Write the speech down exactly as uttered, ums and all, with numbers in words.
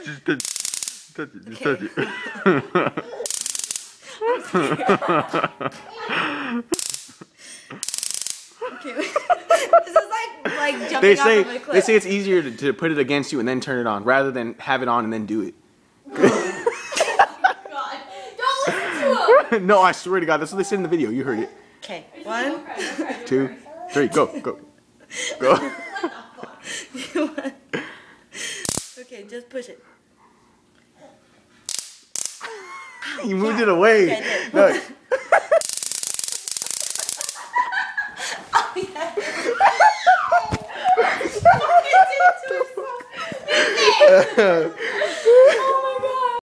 Just touch, touch it. Just Okay. touch Okay. This is like like jumping They say off of a cliff. they say it's easier to, to put it against you and then turn it on rather than have it on and then do it. God. Don't listen to him. No, I swear to God, that's what they said in the video. You heard it. Okay, one, Two, three, go, go, go. Okay, just push it. You moved it away. Okay, I did. No. Oh yeah. Uh,